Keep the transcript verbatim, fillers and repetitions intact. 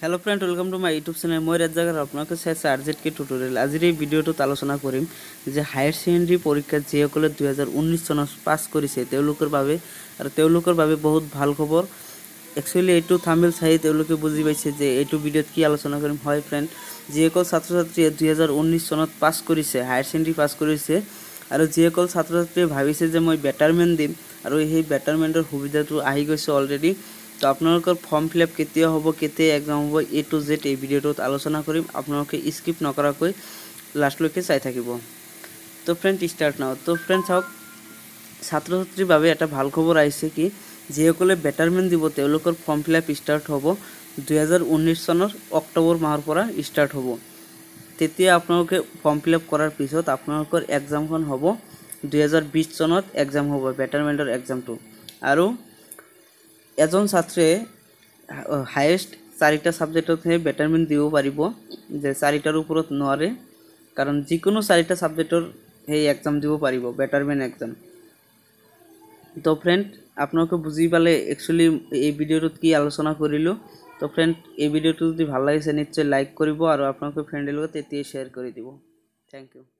hello friend welcome to my YouTube channel मैं राजागर आपनाके চাইছে আরজেড কে টিউটোরিয়াল আজিৰ এই ভিডিওটোত আলোচনা কৰিম যে হায়াৰ সেকেন্ডাৰী পৰীক্ষা যিসকলে দুই হাজাৰ ঊনৈশ চনত পাস কৰিছে তেওঁলোকৰ বাবে আৰু তেওঁলোকৰ বাবে বহুত ভাল খবৰ একচুয়ালি এইটো থাম্বনেল চাই তেওঁলোকে বুজি পাইছে যে এইটো ভিডিওত কি আলোচনা কৰিম হয় ফ্ৰেন্ড যিসকল ছাত্ৰ ছাত্ৰীয়ে দুই হাজাৰ ঊনৈশ চনত পাস কৰিছে হায়াৰ সেকেন্ডাৰী পাস কৰিছে আৰু যিসকল ছাত্ৰ ছাত্ৰীয়ে ভাবিছে যে মই বেটাৰমেন্ট দিম আৰু এই বেটাৰমেন্টৰ সুবিধাটো আহি গৈছে অলৰেডি तो आपनलोकर फर्म फिलअप केতিয়া হ'ব কেতিয়া एग्जाम হ'ব ए टू जेड এই ভিডিওটোত আলোচনা কৰিম আপোনালোকে স্কিপ নকৰাকৈ লাষ্টলৈকে চাই থাকিব তো ফ্ৰেন্ড স্টার্ট নাও তো ফ্ৰেন্ড চাওক ছাত্ৰ ছাত্ৰীৰ বাবে এটা ভাল খবৰ আহিছে কি যিসকলে বেটাৰমেন্ট দিব তেওঁলোকৰ ফৰ্ম ফিলআপ স্টার্ট হ'ব দুই হাজাৰ ঊনৈশ চনৰ অক্টোবৰ মাহৰ পৰা স্টার্ট হ'ব তেতিয়া আপোনালোকে ফৰ্ম ফিলআপ কৰাৰ পিছত আপোনালোকৰ এক্সামখন হ'ব দুই হাজাৰ বিশ চনত এক্সাম হ'ব বেটাৰমেন্টৰ এক্সামটো আৰু এজন ছাত্ৰে হাইয়েস্ট চাৰিটা সাবজেক্টত হে বেটাৰমেন্ট দিব পাৰিব যে চাৰিটাৰ ওপৰত নোৱাৰে কাৰণ যিকোনো চাৰিটা সাবজেক্টৰ হে এক্সাম দিব পাৰিব বেটাৰমেন্ট এক্সাম তো ফ্ৰেন্ড আপোনালোকে বুজি পালে একচুয়ালি এই ভিডিওটোত কি আলোচনা কৰিলো তো ফ্ৰেন্ড এই ভিডিওটো যদি ভাল লাগিছে নিশ্চয় লাইক কৰিব আৰু আপোনালোকৰ ফ্ৰেণ্ডৰ লগত এতিয়াই শেয়াৰ কৰি দিব থ্যাংক ইউ